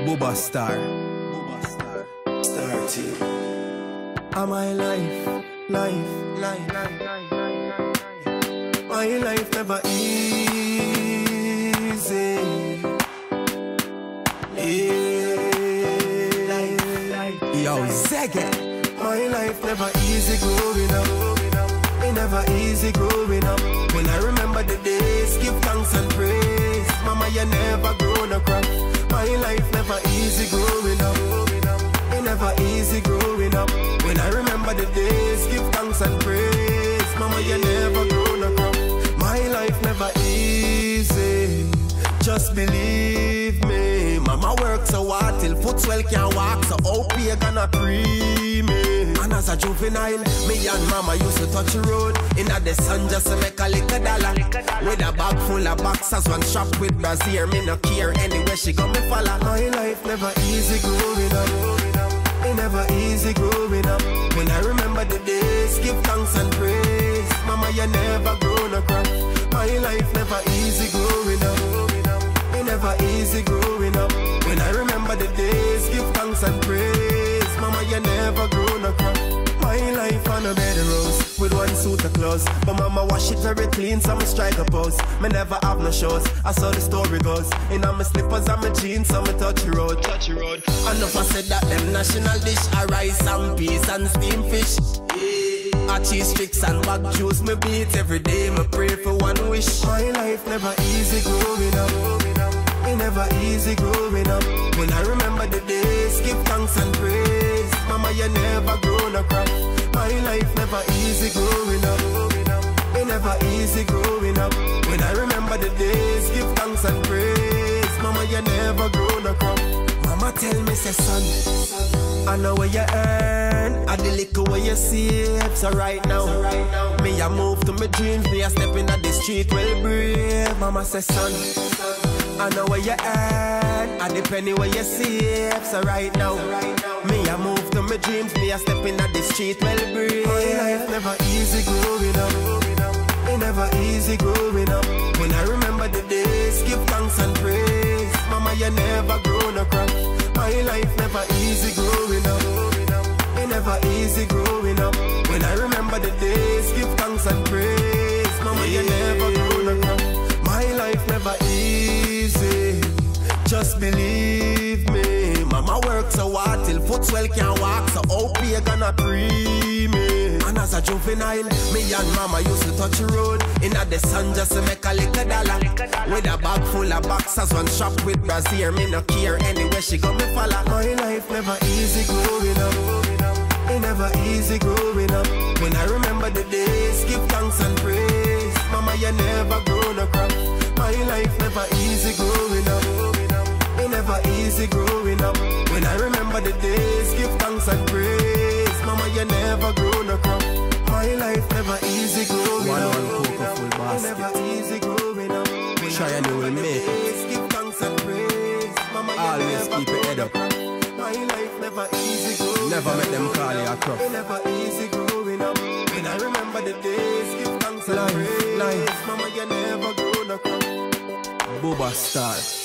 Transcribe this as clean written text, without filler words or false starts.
Booba Star. Star T. My life. My life never easy. Yo, Zegga. My life never easy growing up. It never easy growing up. When I remember the days, give thanks and praise. Mama, you never grown a crop. My life never easy growing up. It never easy growing up. When I remember the days, give thanks and praise. Mama, you never grown a crop. My life never easy. Just believe me. Mama works so hard till foot swell can't walk. So hope you gonna pre me. And as a juvenile, me and mama used to touch the road in the sun just to make a little dollar. With a bag full of boxes, one shop with brazier. Me no care anywhere she go me follow. My life never easy growing up. It never easy growing up. When I remember the days, give thanks and praise. Mama, you never grown a crop. My life never easy growing up. It never easy growing up. When I remember the days, give thanks and praise. Mama, you never grown a crop. My life on a bed of rose with one suit of clothes, but mama wash it very clean, so me strike a pose. Me never have no shows, I saw the story goes. In my slippers and my jeans, so me touch the road. I know I said that them national dish are rice and peas and steamed fish. A cheese sticks and bag juice, me beat every day, me pray for one wish. My life never easy growing up. It never easy growing up. When I remember the days, give thanks and praise. Mama, you never grown a crop. My life never easy growing up. It never easy growing up. When I remember the days, give thanks and praise. Mama, you never grown a crop. Mama tell me, say son, I know where you earn, I the liquor where you save. So right now, me I move to my dreams, me I step in at the street well brave. Mama say son, I know where you earn, I the penny where you save. So right now, me I move to my dreams, me I step in at the street well brave. My life never easy growing up. It never easy growing up. When I remember the days, give thanks and praise. Mama, you never grown a crop. My life never easy growing up. It never easy growing up. When I remember the days, give thanks and praise. Mama, you never grown a crop. My life never easy. Just believe me. Mama works so hard till foot swell can't walk. So hope you gonna pre me. And as a juvenile, me and mama used to touch the road in the sun just to make a little dollar. With a bag full of boxes, one shop with brazier. Me no care anywhere she go me follow. My life never easy growing up. It never easy growing up. When I remember the days, give thanks and praise. Mama, you never grown a crop. My life never easy growing up. It never easy growing up. When I remember the days, give thanks and praise. Mama, you never grown a crop. My life never easy growing up. It never easy growing up. Try and you will make it. Give thanks and praise. Mama, you always keep your head up. My life never easy growing. Never make them call you a crop. It never easy growing up. When I remember the days, give thanks and praise. Mama, you never grown a crop. Booba Star.